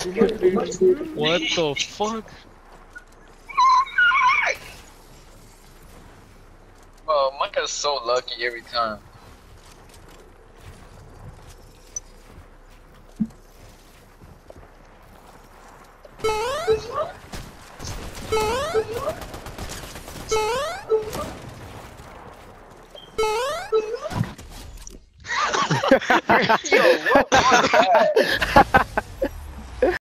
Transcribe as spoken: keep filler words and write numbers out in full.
What the fuck? Oh, Micah's so lucky every time. Yo, what was that?